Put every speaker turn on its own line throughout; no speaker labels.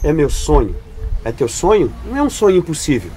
é meu sonho. É teu sonho? Não é um sonho impossível.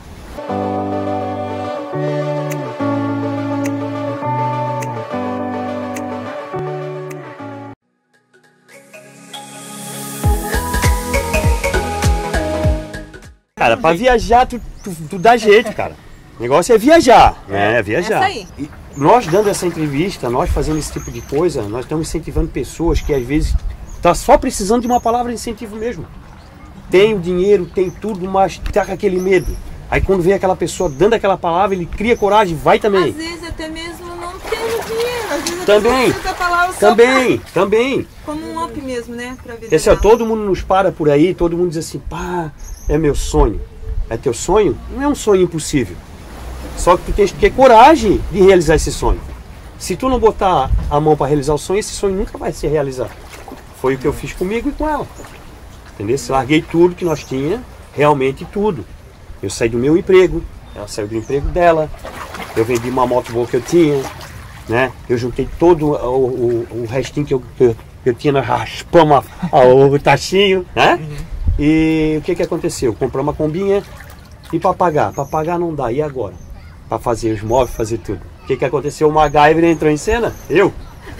Cara, pra viajar, tu dá jeito, cara. O negócio é viajar, né? É viajar.
Essa aí.
E nós dando essa entrevista, nós fazendo esse tipo de coisa, nós estamos incentivando pessoas que às vezes tá só precisando de uma palavra de incentivo mesmo. Tem o dinheiro, tem tudo, mas tá com aquele medo. Aí quando vem aquela pessoa dando aquela palavra, ele cria coragem, vai também.
Às vezes até mesmo não tendo dinheiro, às vezes
Também,
até a palavra só
também.
como um up mesmo, né? Pra vida
Esse, ó,
dela.
todo mundo nos para por aí, todo mundo diz assim, pá, é meu sonho. É teu sonho? Não é um sonho impossível. Só que tu tens que ter coragem de realizar esse sonho. Se tu não botar a mão para realizar o sonho, esse sonho nunca vai se realizar. Foi o que eu fiz comigo e com ela. Entendeu? Larguei tudo que nós tínhamos, realmente tudo. Eu saí do meu emprego, ela saiu do emprego dela, eu vendi uma moto boa que eu tinha, né? Eu juntei todo o restinho que eu tinha, nós raspamos o tachinho, né? E o que aconteceu? Comprei uma combinha e para pagar? Para pagar não dá, e agora? Para fazer os móveis, fazer tudo. O que aconteceu? O MacGyver entrou em cena? Eu?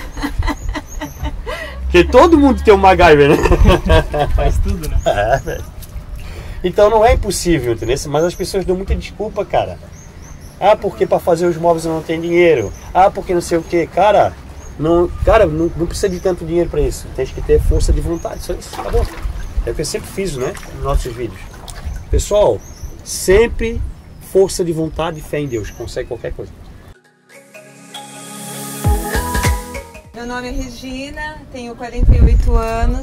Porque todo mundo tem um MacGyver, né?
Faz tudo, né?
É, velho. Então não é impossível, entendeu? Mas as pessoas dão muita desculpa, cara. Ah, porque para fazer os móveis eu não tenho dinheiro. Ah, porque não sei o que. Cara, não precisa de tanto dinheiro para isso. Tem que ter força de vontade. Só isso, tá bom. É o que eu sempre fiz, né? Nos nossos vídeos. Pessoal, sempre força de vontade e fé em Deus. Consegue qualquer coisa.
Meu nome é Regina, tenho 48 anos,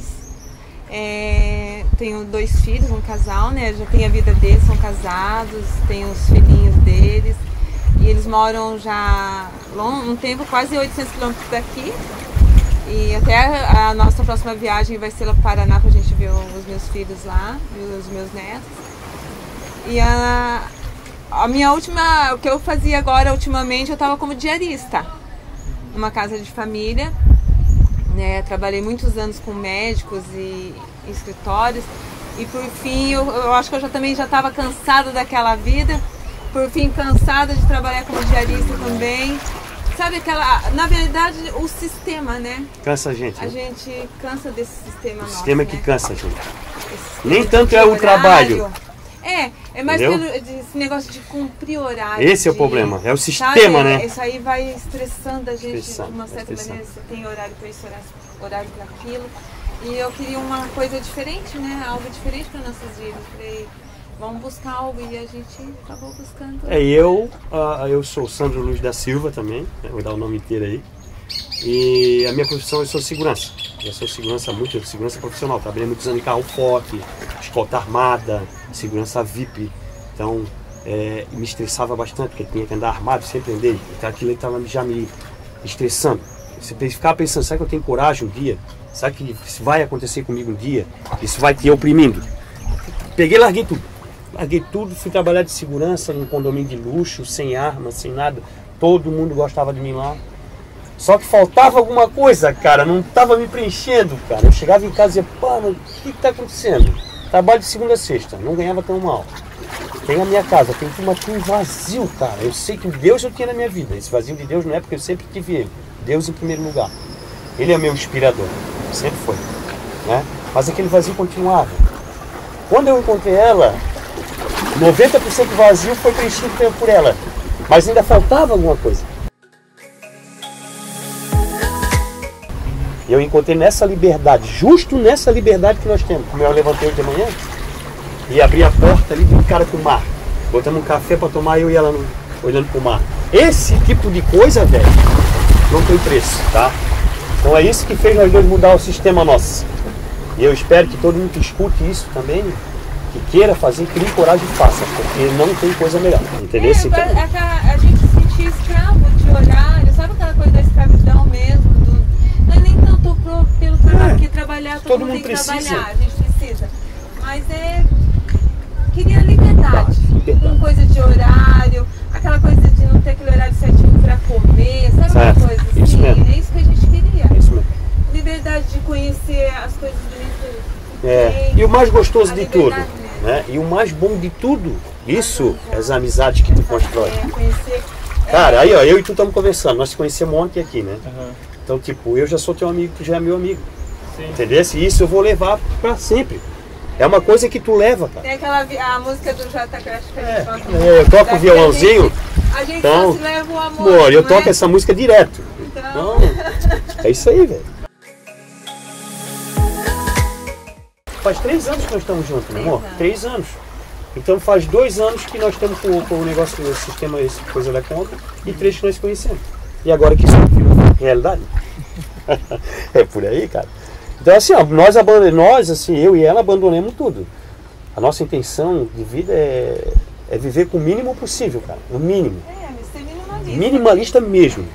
tenho 2 filhos, um casal, né? Já tenho a vida deles, são casados, tenho os filhinhos deles. E eles moram já um tempo, quase 800 quilômetros daqui. E até a nossa próxima viagem vai ser lá para o Paraná para a gente ver os meus filhos lá, e os meus netos. E a minha última, o que eu fazia agora ultimamente, eu estava como diarista numa casa de família, né? Trabalhei muitos anos com médicos e escritórios e por fim eu acho que eu também já estava cansada daquela vida, por fim cansada de trabalhar como diarista também. Sabe aquela, na verdade, o sistema, né?
Cansa a gente.
A
Né?
gente cansa desse sistema nosso.
O sistema é
né?
que cansa a gente.
Esse
Nem
sistema
tanto
de
é o
horário.
trabalho.
É mais
Entendeu?
pelo esse negócio de cumprir horário.
Esse é o
de-
problema, é o sistema,
sabe,
né?
Isso aí vai estressando a gente
Estressando,
de uma certa
estressando.
maneira. Você tem horário para isso, horário para aquilo. E eu queria uma coisa diferente, né? Algo diferente para nossas vidas. Falei, vamos buscar algo e a gente acabou buscando.
Eu sou Sandro Luiz da Silva também, né? Vou dar o nome inteiro aí. E a minha profissão, eu sou segurança. Eu sou segurança profissional. Trabalhei muitos anos em carro forte, escolta armada, segurança VIP. Então, me estressava bastante, porque tinha que andar armado, sempre andei. Então aquilo estava já me estressando. Você ficava pensando, será que eu tenho coragem um dia? Será que isso vai acontecer comigo um dia? Isso vai te oprimindo. Peguei e larguei tudo. Larguei tudo, fui trabalhar de segurança num condomínio de luxo, sem arma, sem nada. Todo mundo gostava de mim lá. Só que faltava alguma coisa, cara. Não estava me preenchendo, cara. Eu chegava em casa e dizia, pá, mas o que está acontecendo? Trabalho de segunda a sexta, não ganhava tão mal. Tem a minha casa, tem um vazio, cara. Eu sei que Deus eu tinha na minha vida. Esse vazio de Deus não é porque eu sempre tive Ele. Deus em primeiro lugar. Ele é meu inspirador. Sempre foi. Né? Mas aquele vazio continuava. Quando eu encontrei ela, 90% do vazio foi preenchido por ela. Mas ainda faltava alguma coisa. E eu encontrei nessa liberdade, justo nessa liberdade que nós temos. Como eu levantei hoje de manhã e abri a porta ali de cara com o mar. Botamos um café para tomar, eu e ela olhando para o mar. Esse tipo de coisa, velho, não tem preço, tá? Então é isso que fez nós dois mudar o sistema nosso. E eu espero que todo mundo que escute isso também, que queira fazer, crie coragem e faça, porque não tem coisa melhor, entendeu?
A gente se sentia escravo de horário, sabe aquela coisa da escravidão mesmo? Não é nem tanto pelo trabalho, porque trabalhar, todo mundo tem que trabalhar, a gente precisa. Mas queria liberdade, com coisa de horário, aquela coisa de não ter aquele horário certinho pra comer, sabe
certo.
Aquela coisa assim?
Isso mesmo.
É isso que a gente queria.
Isso mesmo.
Liberdade de conhecer as coisas bonitas
E o mais gostoso de tudo, né? E o mais bom de tudo, isso é as amizades que tu constrói. Cara, aí ó, eu e tu estamos conversando, nós se conhecemos ontem aqui, né? Então, tipo, eu já sou teu amigo, tu já é meu amigo. Sim. Entendeu? E isso eu vou levar pra sempre. É uma coisa que tu leva, cara.
Tem a música do Jota Crash que a gente toca.
Eu toco o violãozinho.
A gente
então,
só se leva o amor.
Eu toco essa música direto. Então, é isso aí, velho. Faz 3 anos que nós estamos juntos, meu amor? 3 anos. Então faz 2 anos que nós estamos com o negócio do sistema, essa coisa da conta, e 3 que nós conhecemos. E agora que isso é realidade. É por aí, cara. Então assim, ó, nós, assim, eu e ela abandonamos tudo. A nossa intenção de vida é viver com o mínimo possível, cara. O mínimo.
Ser minimalista.
Minimalista mesmo.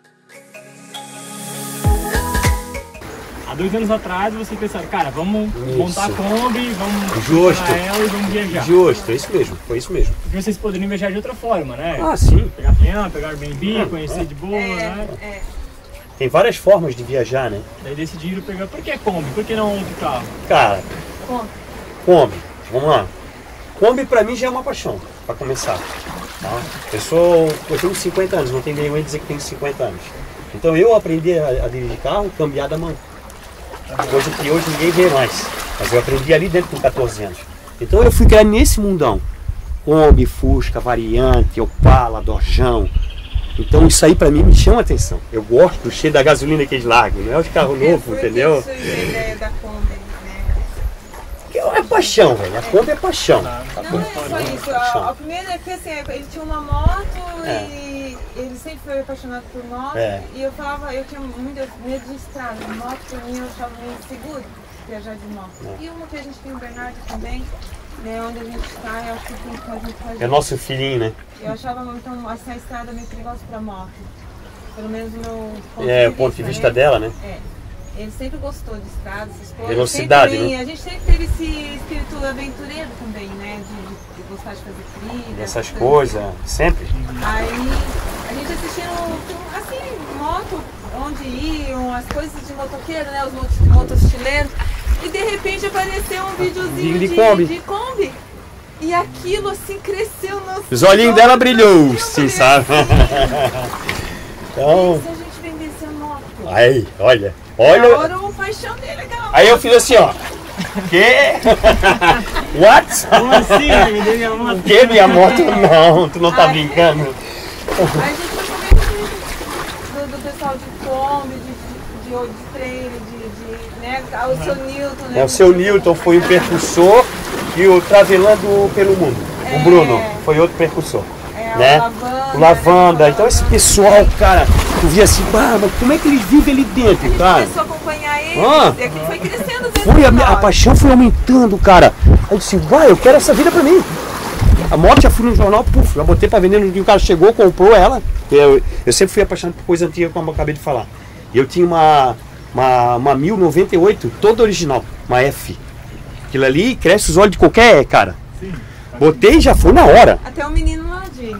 Há 2 anos atrás vocês pensaram, cara, vamos montar a Kombi, vamos
Justo.
ela e vamos viajar.
Justo, é isso mesmo, foi isso mesmo.
Porque vocês poderiam viajar de outra forma, né?
Ah, sim.
Pegar avião, pegar Airbnb, conhecer de boa, né?
Tem várias formas de viajar, né?
Daí decidiram pegar, por que Kombi? Por que não outro carro?
Cara, Kombi, vamos lá. Kombi pra mim já é uma paixão, pra começar. Tá? Eu tenho 50 anos, não tem nenhum dizer que tenho 50 anos. Então eu aprendi a dirigir carro, cambiar da mão. Coisa que hoje ninguém vê mais. Mas eu aprendi ali dentro com 14 anos. Então eu fui criar nesse mundão. Kombi, Fusca, Variante, Opala, Dojão. Então isso aí pra mim me chama a atenção. Eu gosto do cheiro da gasolina que eles largam, não é os carros novos, entendeu?
Isso é a ideia da Kombi, né?
É paixão, velho. A Kombi é paixão.
Não é só isso. A primeira é que assim, ele tinha uma moto e ele sempre foi apaixonado por moto. E eu tinha muito medo de estrada. Moto pra mim eu achava meio seguro viajar de moto. E uma que a gente tem o Bernardo também, né, onde a gente está, eu acho que tem que fazer.
É nosso filhinho, né?
Eu achava então assim, a estrada meio perigosa para moto. Pelo menos no meu
ponto de vista dela, né?
Ele sempre gostou de estrada, essas coisas.
Velocidade, né?
A gente sempre teve esse espírito aventureiro também, né? De gostar de fazer trilha.
Essas coisas, sempre.
Aí a gente assistindo, assim, moto, onde iam, as coisas de motoqueiro, né? Os motocileiros. E de repente apareceu um videozinho de Kombi. E aquilo assim cresceu no...
Os olhinhos dela brilhou, sim, sabe?
Então... Se a gente vendesse a moto...
Aí, olha.
Agora o paixão dele, aquela...
Aí eu fiz assim, ó. Que? What?
Como assim? Me deu minha moto?
Que minha moto? Não, tu não tá brincando.
Aí a gente foi do pessoal de Kombi, de trailer, né? O seu Newton, né?
O seu Newton foi o percussor e o Travelando pelo Mundo. O Bruno foi outro percussor. Né? O Lavanda. Então esse pessoal, cara, tu via assim, mas como é que eles vivem ali dentro, cara?
A gente começou a acompanhar eles, e aquilo foi crescendo dentro
a paixão foi aumentando, cara. Aí eu disse, eu quero essa vida pra mim. A moto já fui no jornal, já botei pra vender no dia, o cara chegou, comprou ela. Eu sempre fui apaixonado por coisa antiga, como eu acabei de falar. E eu tinha uma 1098, toda original, uma F. Aquilo ali cresce os olhos de qualquer cara.
Sim.
Botei e já foi na hora.
Até o menino lá de...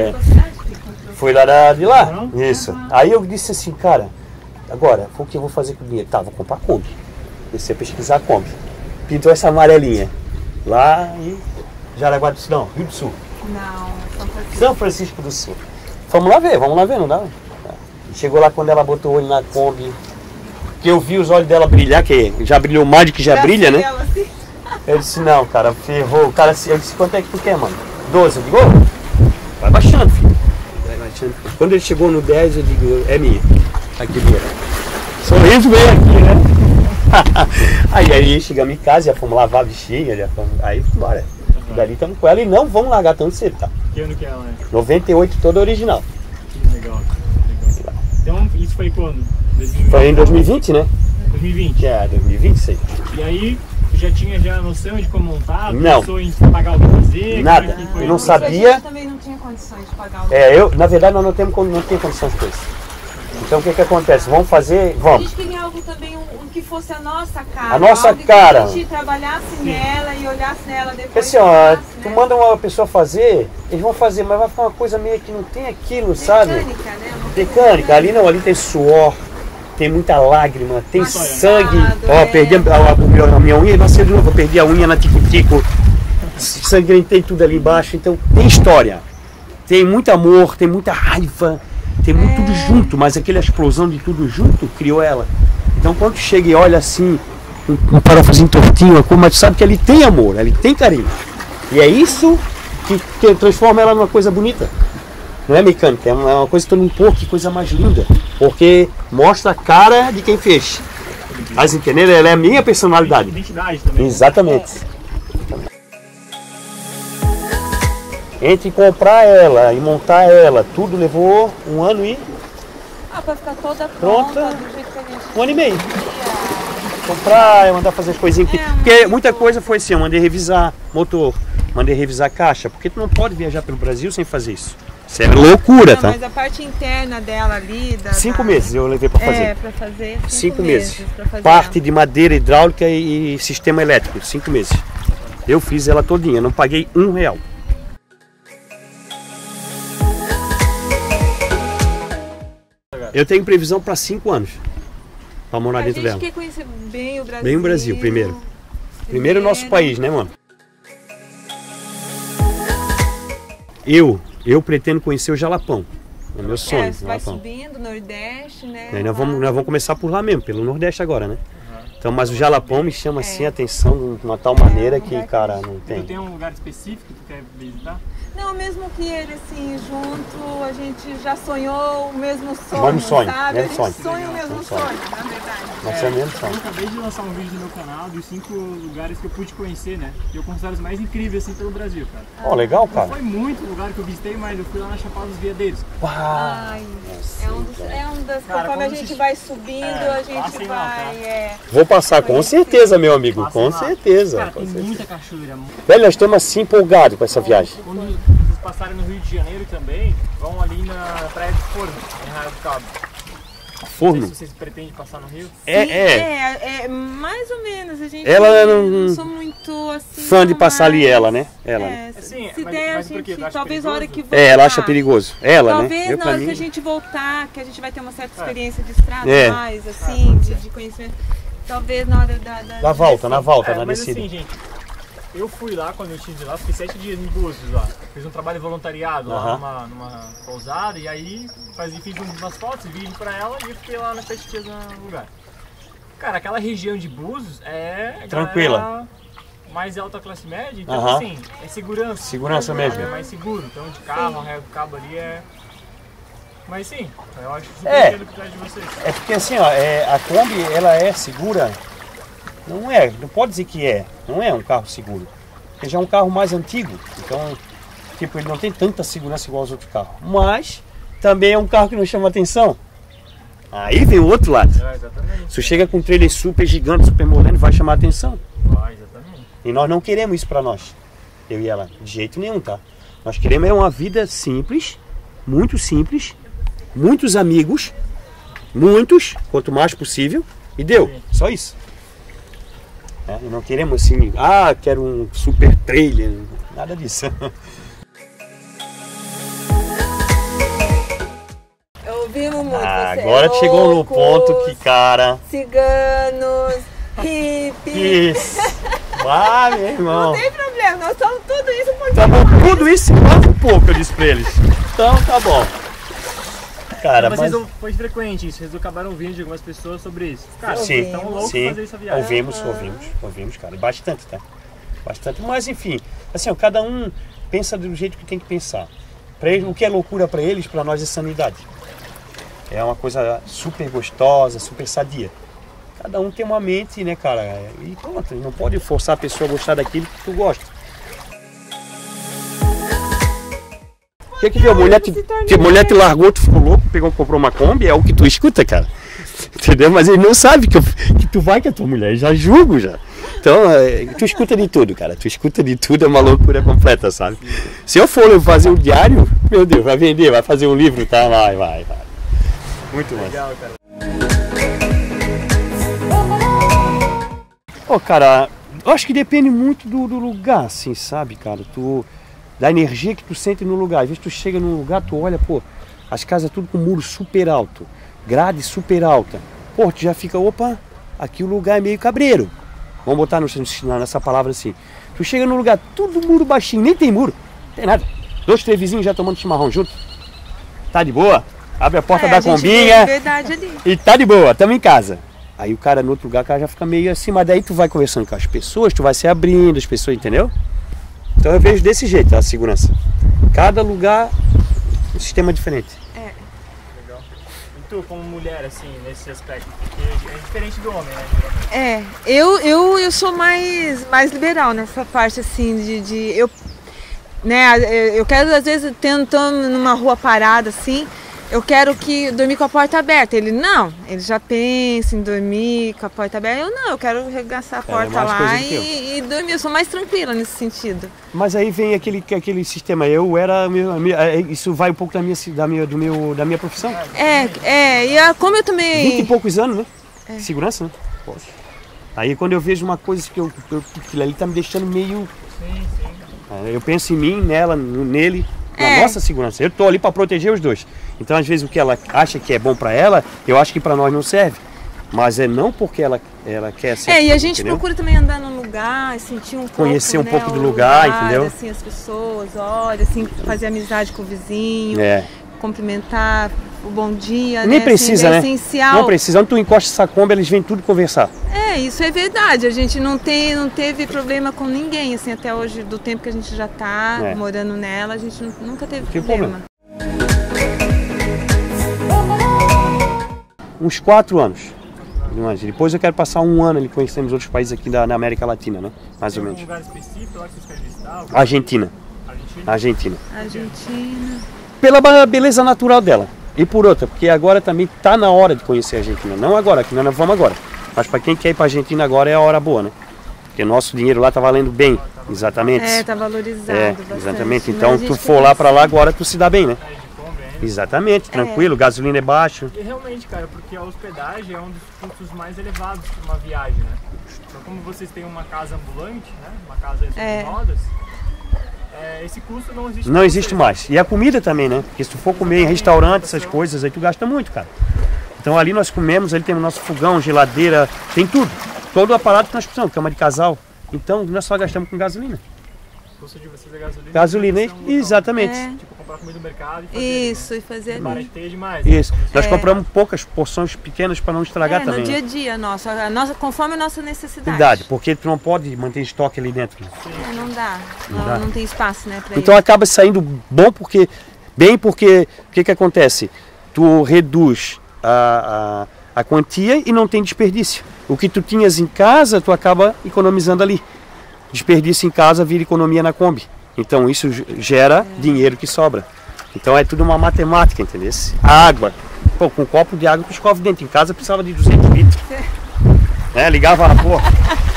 Foi lá de lá? Isso. Aí eu disse assim, cara, agora, o que eu vou fazer com o dinheiro? Tá, vou comprar Kombi. Comecei a pesquisar Kombi. Pintou essa amarelinha. Lá em Jaraguá do Sul, não, Rio do Sul.
Não,
São Francisco do Sul. Vamos lá ver, não dá? Chegou lá quando ela botou o olho na Kombi. Que eu vi os olhos dela brilhar, que já brilhou mais do que já brilha, né?
Assim.
Eu disse, não, cara, ferrou. O cara, eu disse, quanto é que tu quer, mano? 12. Eu digo, vai baixando, filho. Vai baixando. Quando ele chegou no 10, eu digo, é minha. Aqui, dinheiro. Sorriso veio aqui, né? aí chegamos em casa, já fomos lavar a bichinha, já fomos, aí embora. Dali estamos com ela e não vamos largar tão cedo, tá?
Que ano que ela é?
98, toda original.
Que legal. Então, isso foi quando? 2020?
Foi em 2020, né?
2020?
2020, sei.
E aí, já tinha noção de como montar?
Não.
Pensou em pagar alguém fazer?
Nada. Eu não sabia.
A gente também não tinha condições de pagar alguém.
Na verdade, nós não temos condições de isso. Então, o que acontece? Vamos fazer, vamos.
A gente queria algo também, que fosse a nossa cara.
A nossa cara.
Que a gente trabalhasse nela e olhasse nela depois.
Porque assim, tu manda uma pessoa fazer, eles vão fazer, mas vai ficar uma coisa meio que não tem aquilo, sabe?
Mecânica, né?
Mecânica. Ali não, ali tem suor, tem muita lágrima, tem
Machucado,
sangue. Ó, perdi a minha unha, nasceu de novo, eu perdi a unha na tico-tico. Sangrentei tudo ali embaixo, então tem história. Tem muito amor, tem muita raiva, tem muito tudo junto, mas aquela explosão de tudo junto criou ela. Então quando tu chega e olha assim, um parafusinho tortinho, mas tu sabe que ele tem amor, ele tem carinho. E é isso que transforma ela numa coisa bonita. Não é mecânica, é uma coisa que tu não pôr, que coisa mais linda. Porque mostra a cara de quem fez. Mas entendeu? Ela é a minha personalidade.
Identidade também.
Exatamente. Entre comprar ela e montar ela, tudo levou 1 ano e...
Pra ficar toda
Pronta.
pronta do jeito que a gente
1 ano e meio.
queria.
Comprar, mandar fazer as coisinhas. Porque muita coisa foi assim, eu mandei revisar motor, mandei revisar caixa, porque tu não pode viajar pelo Brasil sem fazer isso. Isso é loucura,
Não,
tá?
mas a parte interna dela ali...
5 meses eu levei para fazer.
É, pra fazer
5 meses.
pra fazer
Parte de madeira hidráulica e sistema elétrico, 5 meses. Eu fiz ela todinha, não paguei R$1. Eu tenho previsão para 5 anos para morar dentro dela.
A gente quer conhecer bem o Brasil.
Bem o Brasil, primeiro. Primeiro o nosso país, né, mano? Eu pretendo conhecer o Jalapão. É o meu sonho.
Você vai
Jalapão.
subindo, Nordeste, né?
E aí nós vamos começar por lá mesmo, pelo Nordeste agora, né? Então, mas o Jalapão me chama assim a atenção de uma tal maneira que, cara, não
Tu
tem.
tem um lugar específico que tu quer visitar?
Não, mesmo que ele assim, junto, a gente já sonhou o mesmo sonho,
Mesmo sonho,
sabe?
mesmo
a gente
sonho.
sonha o mesmo
Mesmo sonho.
sonho, na verdade.
Nós é mesmo
Eu
sonho.
acabei de lançar um vídeo no meu canal dos 5 lugares que eu pude conhecer, né? Que eu considero os mais incríveis assim pelo Brasil, cara.
Ó, legal,
Não
cara.
foi muito lugar que eu visitei, mas eu fui lá na Chapada dos Veadeiros.
Ai, é um das
Cara,
conforme a
quando
gente
se-
vai subindo, a gente
passem lá,
vai.
tá?
Vou passar com certeza, meu amigo,
Passem
com
lá.
certeza.
Cara,
com
tem
certeza.
muita cachoeira.
Velho, nós estamos assim empolgados com essa viagem.
Quando vocês passarem no Rio de Janeiro também, vão ali na Praia do Forno, em Arraial do Cabo. Não sei
Forno.
se vocês pretendem passar no Rio.
É, mais ou menos. A gente
Ela
não sou muito assim.
Fã de passar ali
mas-
ela, né? Ela. né?
Assim,
se
mas-
der,
mas
a
por quê?
gente.
Tu acha
Talvez a hora
perigoso?
que voltar.
Ela acha perigoso. Ela,
Talvez
né? Eu,
na
pra
hora que
mim,
a gente voltar, que a gente vai ter uma certa experiência de estrada
É.
mais, assim, de conhecimento. Talvez na hora
na volta, na
Mas
descida.
assim, gente, eu fui lá quando eu estive lá, fiquei 7 dias em Búzios lá. Fiz um trabalho voluntariado lá numa pousada e aí fiz umas fotos, vídeo pra ela e eu fiquei lá nas 7 dias no lugar. Cara, aquela região de Búzios é
Tranquila.
galera mais alta classe média, então
Aham.
assim, é segurança.
Segurança mesmo.
É mais seguro, então de carro, Arraial do Cabo ali é... Mas sim, eu acho super
É.
entendo o que de vocês.
É porque assim, ó, a Kombi, ela é segura. Não pode dizer que não é um carro seguro. Porque já é um carro mais antigo, então, tipo, ele não tem tanta segurança igual aos outros carros. Mas, também é um carro que não chama atenção. Aí vem o outro lado.
É, exatamente.
Se chega com um trailer super gigante, super moderno, vai chamar atenção.
Exatamente.
E nós não queremos isso pra nós, eu e ela, de jeito nenhum, tá? Nós queremos uma vida simples, muitos amigos, quanto mais possível, e deu, só isso. E não queremos assim, quero um super trailer, nada disso.
Ouvimos muito.
Agora
você,
chegou no
loucos,
ponto que, cara,
ciganos, hippies.
isso. Meu irmão.
Não tem problema, nós somos tudo isso porque
Tá bom, tudo isso e mais um pouco, eu disse pra eles. Então tá bom. Cara,
Mas
mas...
foi frequente isso, vocês acabaram ouvindo de algumas pessoas sobre isso. Cara,
Sim,
vocês estão loucos
sim,
fazer essa viagem.
ouvimos, cara, e bastante, tá? Bastante, mas enfim, assim, ó, cada um pensa do jeito que tem que pensar. Pra eles, o que é loucura pra eles, pra nós é sanidade. É uma coisa super gostosa, super sadia. Cada um tem uma mente, né, cara, e pronto, não pode forçar a pessoa a gostar daquilo que tu gosta. O que deu? Mulher te largou, tu ficou louco, comprou uma Kombi, é o que tu escuta, cara. Entendeu? Mas ele não sabe que tu vai com a tua mulher, já julgo já. Então, tu escuta de tudo, cara. Tu escuta de tudo, é uma loucura completa, sabe? Se eu for fazer um diário, meu Deus, vai vender, vai fazer um livro, tá? Vai. Muito mais.
Legal, cara.
Cara, eu acho que depende muito do lugar, assim, sabe, cara? Da energia que tu sente no lugar. Às vezes tu chega num lugar, tu olha, as casas tudo com muro super alto, grade super alta. pô, tu já fica, opa, aqui o lugar é meio cabreiro. Vamos botar nessa palavra assim. Tu chega num lugar, tudo muro baixinho, nem tem muro, não tem nada. 2, 3 vizinhos já tomando chimarrão junto. Tá de boa? Abre a porta da combinha e tá de boa, tamo em casa. Aí o cara no outro lugar, o cara já fica meio assim, mas daí tu vai conversando com as pessoas, tu vai se abrindo, as pessoas, entendeu? Então eu vejo desse jeito a segurança. Cada lugar, um sistema diferente.
Legal. E tu, como mulher, assim, nesse aspecto? Porque é diferente do homem, né?
Eu sou mais liberal nessa parte, assim, eu quero, às vezes, tentando numa rua parada, assim, eu quero dormir com a porta aberta. Ele já pensa em dormir com a porta aberta. Eu quero arregaçar a porta lá e dormir. Eu sou mais tranquila nesse sentido.
Mas aí vem aquele sistema. Isso vai um pouco da minha profissão.
Como eu também...
20 e poucos anos, né? Segurança, né? Poxa. Aí quando eu vejo uma coisa que aquilo ali tá me deixando meio...
Sim.
Eu penso em mim, nela, nele, na nossa segurança. Eu tô ali para proteger os dois. Então, às vezes, o que ela acha que é bom para ela, eu acho que para nós não serve. Mas é não porque ela quer ser.
E a gente procura também andar num lugar, sentir um pouco,
conhecer um pouco do lugar, entendeu?
Assim, as pessoas, olha, assim, fazer amizade com o vizinho, cumprimentar, o bom dia,
nem precisa,
assim,
né?
Essencial.
Não precisa. Quando tu encosta essa Kombi, eles vêm tudo conversar.
Isso é verdade. A gente não teve problema com ninguém, assim, até hoje, do tempo que a gente já tá morando nela, a gente nunca teve problema.
Uns 4 anos. Depois eu quero passar 1 ano ali conhecendo os outros países aqui na América Latina, né? Mais ou menos.
Tem algum lugar específico lá que vocês querem visitar?
Argentina.
Argentina.
Pela beleza natural dela. E por outra, porque agora também tá na hora de conhecer a Argentina. Não agora, que nós vamos agora. Mas para quem quer ir para a Argentina agora é a hora boa, né? Porque o nosso dinheiro lá tá valendo bem. Exatamente.
Tá valorizado bastante.
Exatamente. Então tu for lá para lá agora, tu se dá bem, né? Exatamente, tranquilo, gasolina é baixo.
E realmente, cara, porque a hospedagem é um dos custos mais elevados para uma viagem, né? Então, como vocês têm uma casa ambulante, né? Uma casa sobre rodas, esse custo não existe.
Não existe mais. E a comida também, né? Porque se tu for comer em restaurante, essas coisas, aí tu gasta muito, cara. Então ali nós comemos, ali temos nosso fogão, geladeira, tem tudo. Todo o aparato que nós precisamos, cama de casal. Então nós só gastamos com gasolina.
O custo de vocês é gasolina?
Gasolina, exatamente.
Tipo, comprar comida no mercado e fazer.
Barateia
demais.
Isso. Nós compramos poucas porções pequenas para não estragar também.
No dia a dia, conforme a nossa necessidade.
Porque tu não pode manter estoque ali dentro.
Não dá. Não tem espaço, né?
Então acaba saindo bom porque o que acontece? Tu reduz a quantia e não tem desperdício. O que tu tinhas em casa, tu acaba economizando ali. Desperdício em casa vira economia na Kombi. Então isso gera dinheiro que sobra. Então é tudo uma matemática, entendeu? A água. Pô, com um copo de água tu escova dentro. Em casa precisava de 200 litros. Ligava na porra.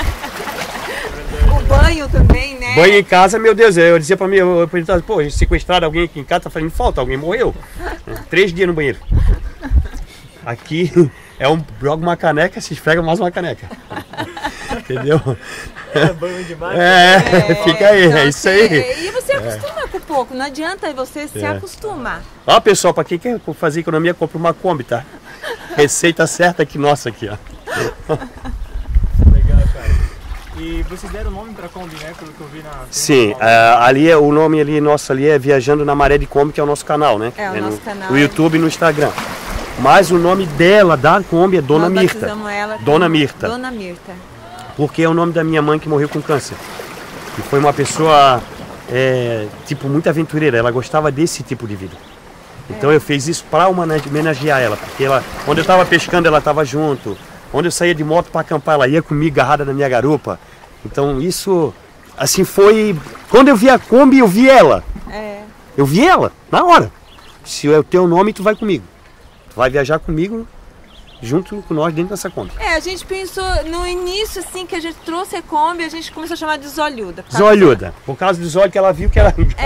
O banho também, né?
Banho em casa, meu Deus, eu dizia pra mim, eu perguntava, pô, sequestraram alguém aqui em casa, tá fazendo falta, alguém morreu. 3 dias no banheiro. Aqui joga uma caneca, se esfrega mais uma caneca. Entendeu?
Banho demais.
Fica aí, é isso aí.
E você acostuma com pouco, não adianta você se acostumar.
Ó, pessoal, pra quem quer fazer economia, compra uma Kombi, tá? Receita certa aqui nossa aqui, ó.
Legal, cara. E vocês deram nome pra Kombi, né? Pelo que eu vi na...
Sim, o nome ali nosso ali é Viajando na Maré de Kombi, que é o nosso canal, né?
É o nosso canal.
No YouTube e no Instagram. Mas o nome dela, da Kombi, é Dona Mirta. Dona Mirta.
Dona Mirta.
Porque é o nome da minha mãe que morreu com câncer. E foi uma pessoa, muito aventureira. Ela gostava desse tipo de vida. Então eu fiz isso para homenagear ela. Porque quando eu estava pescando, ela estava junto. Quando eu saía de moto para acampar, ela ia comigo agarrada na minha garupa. Então isso, assim, foi... Quando eu vi a Kombi, eu vi ela. Eu vi ela, na hora. Se é o teu nome, tu vai comigo. Tu vai viajar comigo, junto com nós dentro dessa Kombi.
A gente pensou, no início, assim, que a gente trouxe a Kombi, a gente começou a chamar de Zolhuda.
Zolhuda, por causa dos olhos que ela viu que era...
Zolhuda,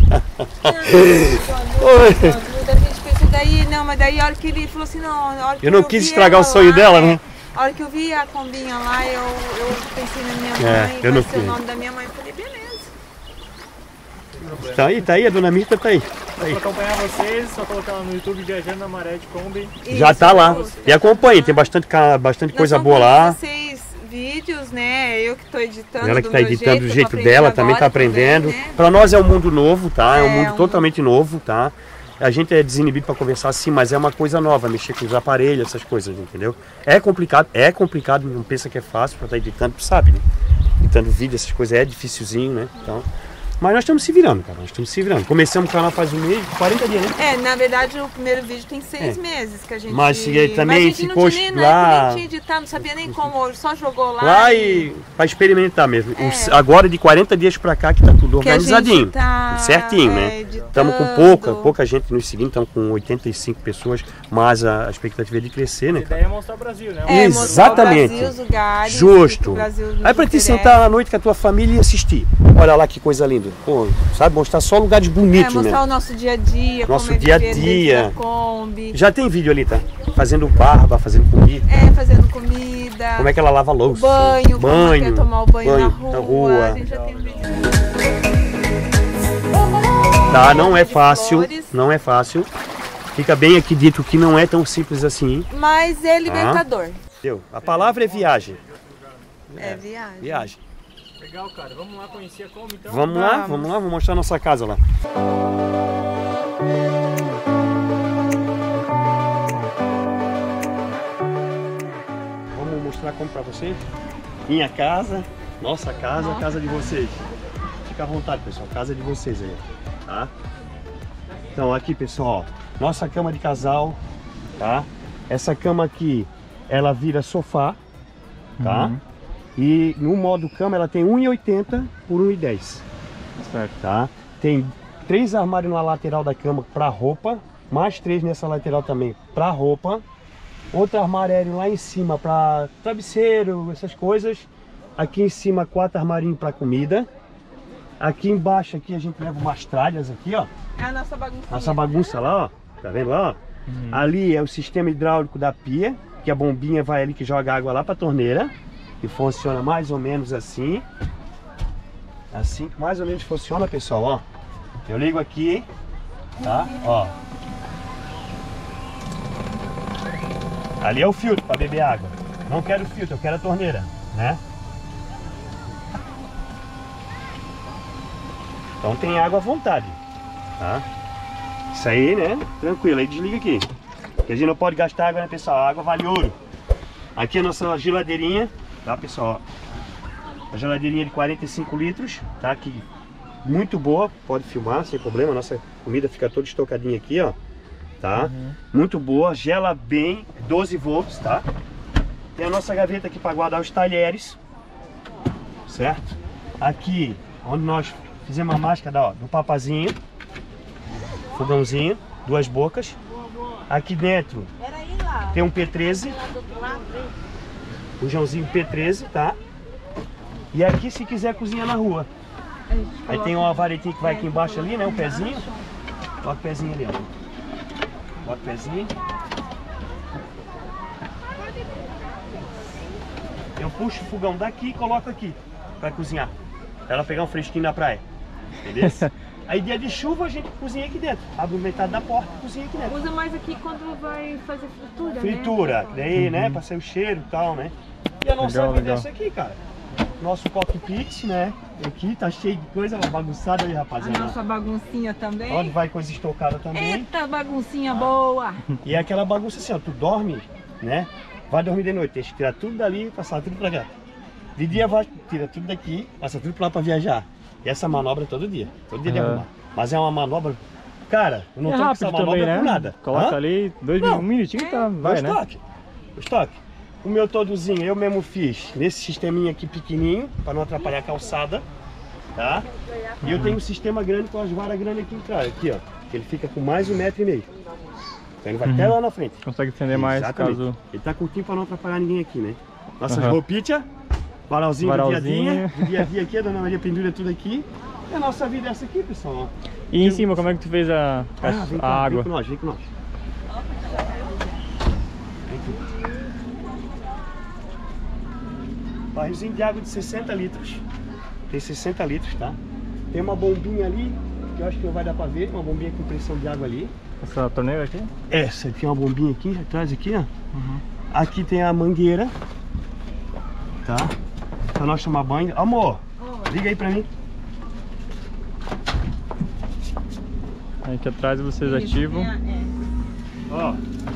a gente pensou daí, mas daí a hora que ele falou assim,
eu não quis estragar o sonho dela, né?
A hora que eu vi a Kombinha lá, eu pensei na minha mãe, o nome da minha mãe, eu falei, beleza.
Tá aí, a Dona Mirta tá aí.
Pra acompanhar vocês, só colocar lá no YouTube Viajando na Maré de Kombi.
Já tá lá. E acompanhe, tem bastante coisa boa lá.
16 vídeos, né? Eu que tô editando.
Ela que tá editando do jeito dela, também tá aprendendo.
Também, né?
Pra nós é um mundo novo, tá? É um mundo
um
totalmente novo, tá? A gente é desinibido para conversar sim, mas é uma coisa nova, mexer com os aparelhos, essas coisas, entendeu? É complicado, não pensa que é fácil para estar editando, tu sabe, né? Editando vídeo, essas coisas é dificilzinho, né? Então, mas nós estamos se virando, cara, nós estamos se virando. Começamos o canal faz 40 dias, né?
Na verdade o primeiro vídeo tem 6 meses que a gente...
Mas também
a gente
ficou
não tinha nem,
lá...
nem tinha editado, não sabia nem como, só jogou lá.
Lá e para experimentar mesmo. Agora de 40 dias para cá que tá tudo organizadinho, certinho, né? Estamos com pouca gente nos seguindo, estamos com 85 pessoas, mas a expectativa é de crescer, né?
A ideia é mostrar o Brasil, né?
Exatamente.
Mostrar o Brasil, os lugares,
justo. Aí para te
interessa.
sentar à noite com a tua família e assistir. Olha lá que coisa linda. Pô, sabe, mostrar só lugares bonitos,
mostrar
mesmo.
o nosso dia a dia,
Nosso
como
dia a
viver
dia.
dentro da Kombi.
Já tem vídeo ali, tá? Fazendo barba, fazendo comida.
Fazendo comida.
Como é que ela lava a louça?
Banho, como é que é tomar o banho na rua. A gente já tem um vídeo.
Tá, não é fácil, não é fácil. Fica bem aqui dito que não é tão simples assim.
Mas é libertador.
Entendeu? A palavra é viagem.
É viagem.
Viagem.
Legal, cara. Vamos lá conhecer a Kombi, então?
Vamos lá, vou mostrar a nossa casa lá. Vamos mostrar como pra vocês. Minha casa, nossa casa, a casa de vocês. Fica à vontade, pessoal, casa de vocês aí, tá? Então aqui, pessoal, nossa cama de casal, tá? Essa cama aqui, ela vira sofá, tá? E no modo cama ela tem 1,80 por 1,10. Certo. Tá? Tem 3 armários na lateral da cama para roupa, mais 3 nessa lateral também para roupa. Outro armário aéreo lá em cima para travesseiro, essas coisas. Aqui em cima 4 armarinhos para comida. Aqui embaixo aqui a gente leva umas tralhas aqui, ó.
É a nossa bagunça.
Nossa bagunça lá, ó. Tá vendo lá, ó? Ali é o sistema hidráulico da pia, que a bombinha vai ali que joga água lá para a torneira. Que funciona mais ou menos assim. Assim que mais ou menos funciona, pessoal, ó. Eu ligo aqui, tá? Ó. Ali é o filtro para beber água. Não quero filtro, eu quero a torneira, né? Então tem água à vontade, tá? Isso aí, né? Tranquilo, aí desliga aqui. Porque a gente não pode gastar água, né, pessoal? A água vale ouro. Aqui é a nossa geladeirinha. Tá, pessoal? A geladeirinha de 45 litros, tá? Aqui, muito boa, pode filmar sem problema. Nossa comida fica toda estocadinha aqui, ó. Tá? Muito boa, gela bem, 12 volts, tá? Tem a nossa gaveta aqui para guardar os talheres, certo? Aqui, onde nós fizemos a máscara, ó, do papazinho, fogãozinho, 2 bocas. Aqui dentro tem um P13. Bujãozinho P13, tá? E aqui se quiser cozinhar na rua. Aí tem uma varetinha que vai aqui embaixo ali, né? Um pezinho. Bota o pezinho ali, ó. Bota o pezinho. Eu puxo o fogão daqui e coloco aqui pra cozinhar. Pra ela pegar um fresquinho na praia. Beleza? Aí dia de chuva a gente cozinha aqui dentro. Abre metade da porta e cozinha aqui dentro.
Usa mais aqui quando vai fazer fritura,
fritura,
né?
Daí, né? Pra sair o cheiro e tal, né? E a nossa vida é essa aqui, cara. Nosso cockpit, né? Aqui tá cheio de coisa bagunçada aí, rapaziada.
A nossa baguncinha também.
Onde vai coisa estocada também.
Eita, baguncinha boa!
E é aquela bagunça assim, ó. Tu dorme, né? Vai dormir de noite. Tem que tirar tudo dali e passar tudo pra cá. De dia vai, tira tudo daqui, passa tudo pra lá pra viajar. E essa manobra é todo dia de arrumar. Mas é uma manobra, cara, eu não tô com essa manobra também, né? Por nada.
Coloca ali, 1 minutinho e tá, vai, né?
O estoque. O meu todozinho eu mesmo fiz nesse sisteminha aqui pequenininho, para não atrapalhar a calçada, tá? E eu tenho um sistema grande com as varas grandes aqui atrás, aqui, ó. Ele fica com mais 1,5 metro. Então ele vai até lá na frente.
Consegue estender mais, caso...
Ele tá curtinho para não atrapalhar ninguém aqui, né? Nossas roupinhas. Varalzinho do dia a dia aqui, a Dona Maria pendura tudo aqui. E a nossa vida é essa aqui, pessoal.
E em cima, como é que tu fez a água?
Vem com nós. Barrilzinho de água de 60 litros. Tem 60 litros, tá? Tem uma bombinha ali, que eu acho que não vai dar pra ver, uma bombinha com pressão de água ali.
Essa torneira aqui?
Essa aqui é uma bombinha aqui, atrás aqui, ó. Aqui tem a mangueira, tá? Pra nós tomar banho. Amor, liga aí pra mim.
Aqui atrás vocês ativam.
Ó.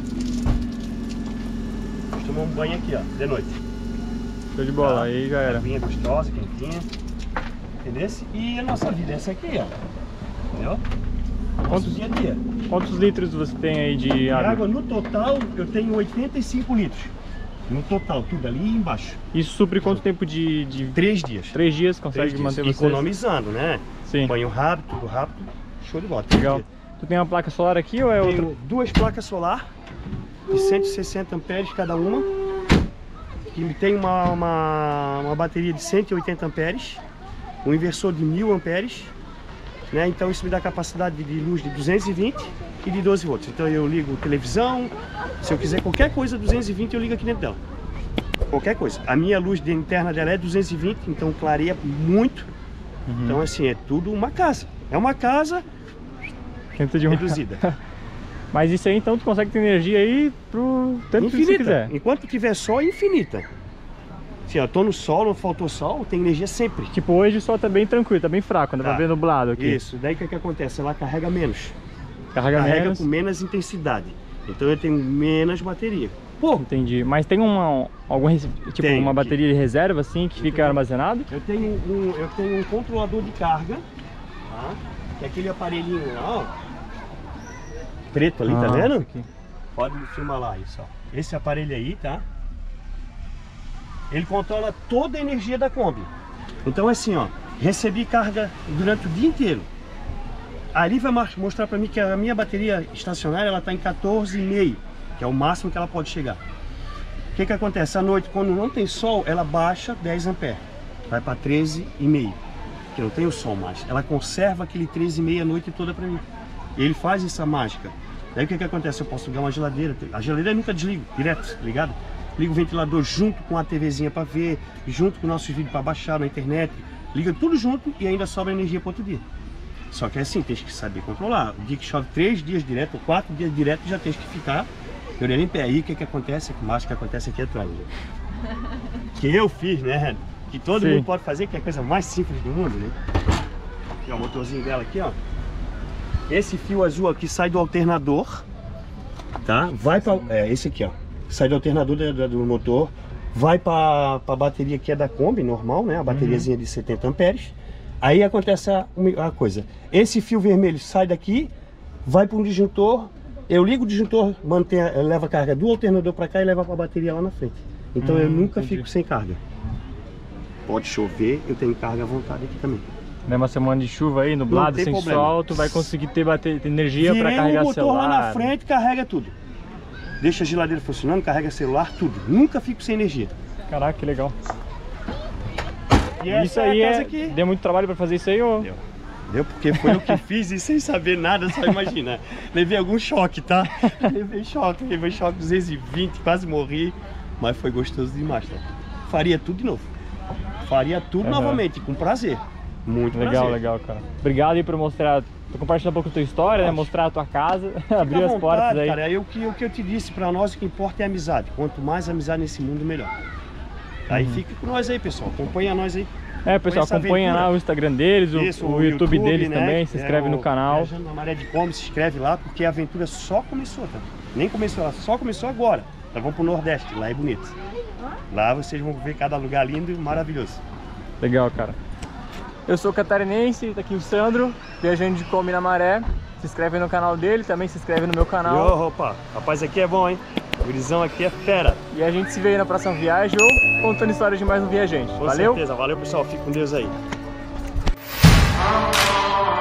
Nós tomamos banho aqui, ó, de noite.
Show de bola,
Tá.
aí já era.
Aguinha gostosa, quentinha. Entendeu? E a nossa vida é essa aqui, ó. Entendeu? Nosso dia a dia.
Quantos litros você tem aí de
De
água?
água no total eu tenho 85 litros. No total, tudo ali embaixo.
Isso supre quanto tempo de
3 dias.
3 dias consegue
3 dias.
manter vocês?
Economizando, né?
Sim.
Banho rápido, tudo rápido. Show de bola. 3
Legal.
dias.
Tu tem uma placa solar aqui ou é outra?
Tenho 2 placas solar de 160 amperes cada uma. Que tem uma bateria de 180 amperes. Um inversor de 1000 amperes. Né? Então isso me dá capacidade de luz de 220 e de 12 volts. Então eu ligo televisão, se eu quiser qualquer coisa 220 eu ligo aqui dentro dela. Qualquer coisa. A minha luz interna dela é 220, então clareia muito. Então assim, é tudo uma casa. É uma casa
Dentro de uma...
reduzida.
Mas isso aí então tu consegue ter energia aí pro tempo que você quiser.
Enquanto tiver sol, infinita. Se eu tô no sol, não faltou sol, tem energia sempre.
Tipo, hoje o sol tá bem tranquilo, tá bem fraco, ainda
Tá.
vai ver nublado aqui.
Isso, daí o que acontece? Ela carrega menos.
Carrega menos.
com menos intensidade. Então eu tenho menos bateria. Pô,
Entendi. Mas tem tipo
Tem
uma
aqui.
bateria de reserva assim que fica armazenado?
eu tenho um controlador de carga, tá? Que é aquele aparelhinho lá, ó. Preto ali, tá vendo?
Aqui.
Pode filmar lá isso, ó. Esse aparelho aí, tá? Ele controla toda a energia da Kombi. Então assim, ó, recebi carga durante o dia inteiro. Ali vai mostrar para mim que a minha bateria estacionária ela está em 14,5, que é o máximo que ela pode chegar. O que acontece? À noite, quando não tem sol, ela baixa 10 amperes, vai para 13,5, que não tem o sol mais. Ela conserva aquele 13,5 a noite toda para mim. E ele faz essa mágica. Daí o que acontece? Eu posso ligar uma geladeira. A geladeira eu nunca desligo, direto, ligado? Liga o ventilador junto com a TVzinha para ver, junto com nossos vídeos para baixar na internet. Liga tudo junto e ainda sobra energia para outro dia. Só que é assim, tem que saber controlar. O dia que chove 3 dias direto ou 4 dias direto, já tem que ficar de orelha em pé. Aí o que acontece? Que mais que acontece aqui atrás. Que eu fiz, né? Que todo mundo pode fazer, que é a coisa mais simples do mundo, né? Aqui, ó, o motorzinho dela aqui, ó. Esse fio azul aqui sai do alternador, tá? Vai para esse aqui, ó. Sai do alternador do motor, vai para a bateria que é da Kombi, normal, né? A bateriazinha de 70 amperes. Aí acontece a coisa. Esse fio vermelho sai daqui, vai para um disjuntor. Eu ligo o disjuntor, leva a carga do alternador para cá e leva para a bateria lá na frente. Então eu nunca fico sem carga. Pode chover, eu tenho carga à vontade aqui também.
Numa semana de chuva aí, nublado, sem sol, tu vai conseguir ter energia para carregar
o
celular.
motor lá na frente, carrega tudo. Deixa a geladeira funcionando, carrega celular, tudo. Nunca fico sem energia.
Caraca, que legal.
E essa
isso aí
é a casa que...
Deu muito trabalho para fazer isso aí, ou?
Deu porque foi eu que fiz e sem saber nada, só imagina. Levei algum choque, tá? Levei choque 220, quase morri. Mas foi gostoso demais, tá? Faria tudo de novo. Faria tudo novamente, com prazer. Muito
legal,
prazer.
legal, cara. Obrigado aí por mostrar, por compartilhar um pouco a tua história, né? Mostrar a tua casa, abrir as portas aí.
Cara, o que eu te disse, pra nós o que importa é a amizade. Quanto mais amizade nesse mundo, melhor. Aí fica com nós aí, pessoal. Acompanha nós aí.
Pessoal, acompanha lá o Instagram deles, o YouTube deles, né? Também, se inscreve no canal.
Viajando na Maré de Kombi, se inscreve lá, porque a aventura só começou, tá? Nem começou, ela só começou agora. Nós vamos pro Nordeste, lá é bonito. Lá vocês vão ver cada lugar lindo e maravilhoso.
Legal, cara. Eu sou catarinense, tá aqui o Sandro, viajando de Kombi na Maré. Se inscreve no canal dele, também se inscreve no meu canal.
Opa, rapaz, aqui é bom, hein? O gurizão aqui é fera.
E a gente se vê aí na próxima viagem ou contando histórias de mais um viajante.
Com
Valeu?
certeza, valeu pessoal, fique com Deus aí.